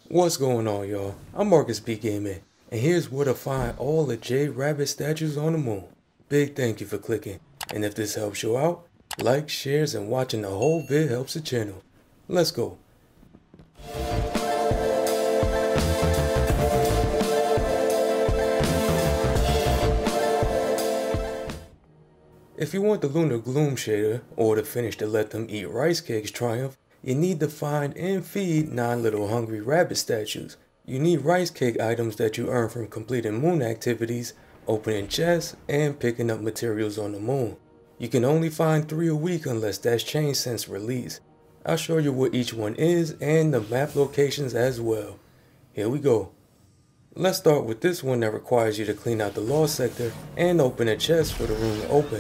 What's going on, y'all? I'm Marcusbgaming, and here's where to find all the Jade Rabbit statues on the moon. Big thank you for clicking, and if this helps you out, like, shares, and watching the whole vid helps the channel. Let's go. If you want the Lunar Gloom shader, or to finish the Let Them Eat Rice Cakes triumph, you need to find and feed 9 little hungry rabbit statues. You need rice cake items that you earn from completing moon activities, opening chests, and picking up materials on the moon. You can only find 3 a week unless that's changed since release. I'll show you what each one is and the map locations as well. Here we go. Let's start with this one that requires you to clean out the lost sector and open a chest for the room to open.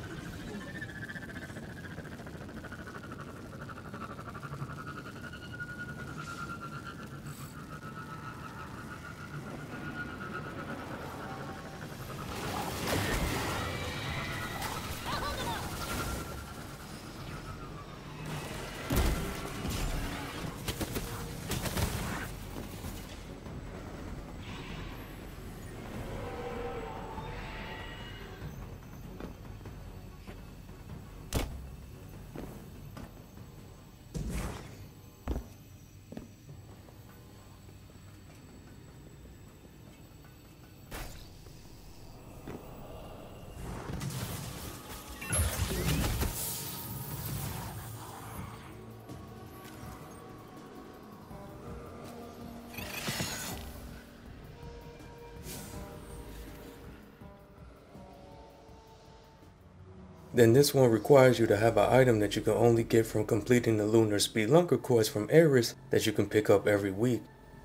Then this one requires you to have an item that you can only get from completing the Lunar Spelunker course from Eris that you can pick up every week.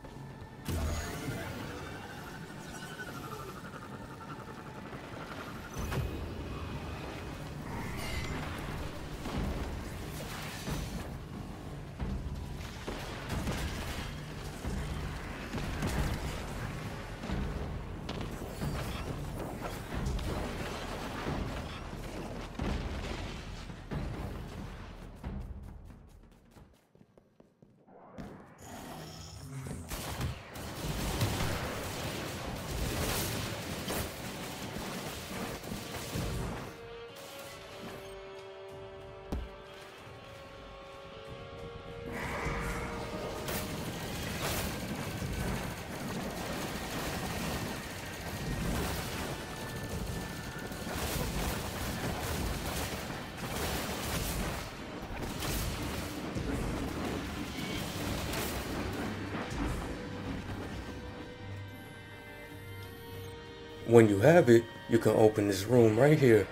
When you have it, you can open this room right here.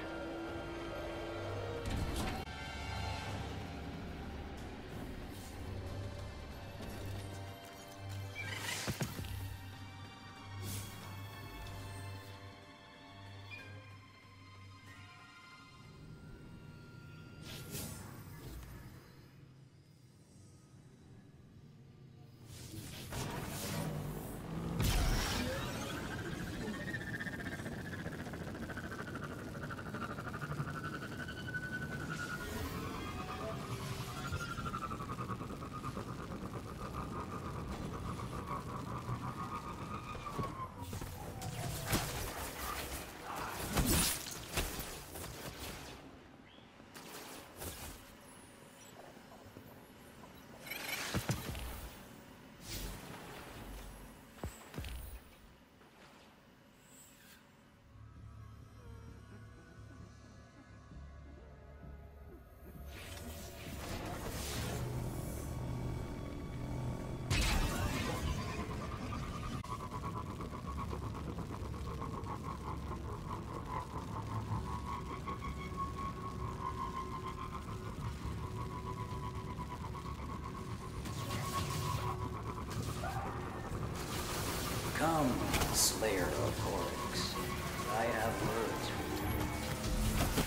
Come, slayer of Oryx. I have words for you.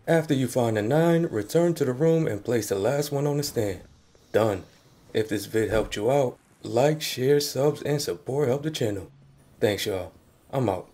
After you find the 9, return to the room and place the last one on the stand. Done. If this vid helped you out, like, share, subs, and support help the channel. Thanks y'all. I'm out.